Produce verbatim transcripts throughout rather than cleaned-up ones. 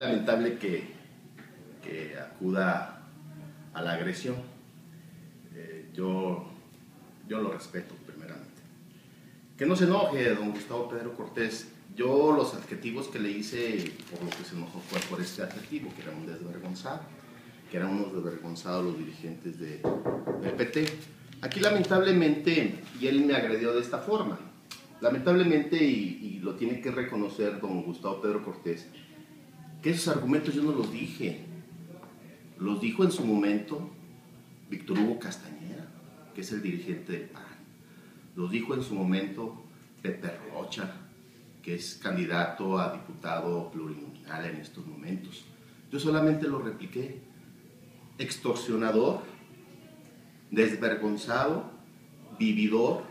Lamentable que, que acuda a la agresión. Eh, yo, yo lo respeto primeramente. Que no se enoje don Gustavo Pedro Cortés. Yo los adjetivos que le hice, por lo que se enojó fue por este adjetivo, que era un desvergonzado, que eran unos desvergonzados los dirigentes de, del P T. Aquí lamentablemente, y él me agredió de esta forma, lamentablemente, y, y lo tiene que reconocer don Gustavo Pedro Cortés, que esos argumentos yo no los dije, los dijo en su momento Víctor Hugo Castañeda, que es el dirigente del P A N, los dijo en su momento Pepe Rocha, que es candidato a diputado plurinominal en estos momentos. Yo solamente lo repliqué: extorsionador, desvergonzado, vividor.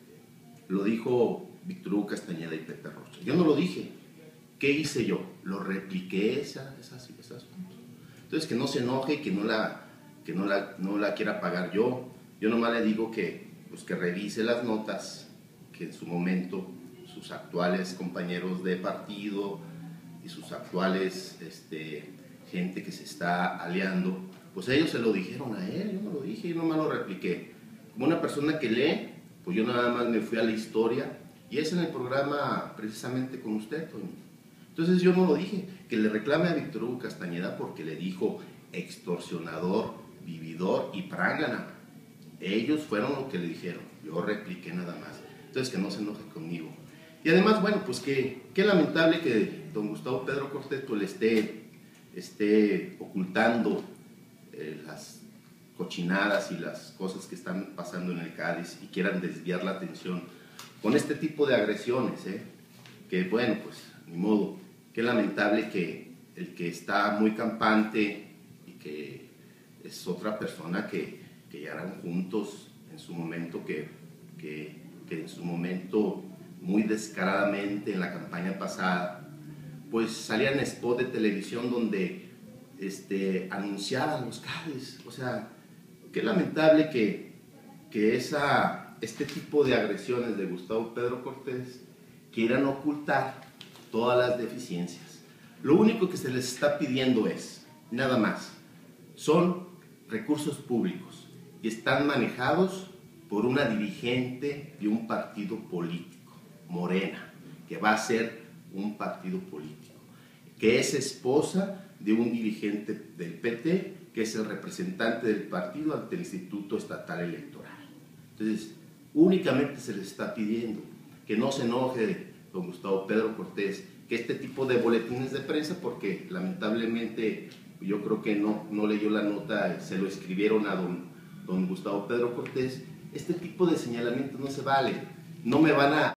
Lo dijo Víctor Hugo Castañeda y Pepe Rocha. Yo no lo dije. ¿Qué hice yo? Lo repliqué esa, esas, esas puntos. Entonces, que no se enoje, que no la, que no la, no la quiera pagar yo. Yo nomás le digo que, pues, que revise las notas que en su momento sus actuales compañeros de partido y sus actuales este, gente que se está aliando, pues ellos se lo dijeron a él. Yo no lo dije, yo nomás lo repliqué. Como una persona que lee, pues yo nada más me fui a la historia, y es en el programa precisamente con usted, Toño. Entonces yo no lo dije. Que le reclame a Víctor Hugo Castañeda porque le dijo extorsionador, vividor y prángana. Ellos fueron lo que le dijeron, yo repliqué nada más. Entonces que no se enoje conmigo. Y además, bueno, pues que qué lamentable que don Gustavo Pedro Cortés pues, le esté, esté ocultando eh, las cochinadas y las cosas que están pasando en el Cádiz y quieran desviar la atención con este tipo de agresiones, ¿eh? Que bueno, pues ni modo. Qué lamentable que el que está muy campante y que es otra persona que, que ya eran juntos en su momento, que, que, que en su momento muy descaradamente en la campaña pasada, pues salían spot de televisión donde este, anunciaban los Cádiz. O sea, qué lamentable que, que esa, este tipo de agresiones de Gustavo Pedro Cortés quieran ocultar todas las deficiencias. Lo único que se les está pidiendo es, nada más, son recursos públicos y están manejados por una dirigente de un partido político, Morena, que va a ser un partido político, que es esposa de un dirigente del P T, que es el representante del partido ante el Instituto Estatal Electoral. Entonces, únicamente se les está pidiendo que no se enoje don Gustavo Pedro Cortés, que este tipo de boletines de prensa, porque lamentablemente yo creo que no, no leyó la nota, se lo escribieron a don, don Gustavo Pedro Cortés, este tipo de señalamientos no se vale, no me van a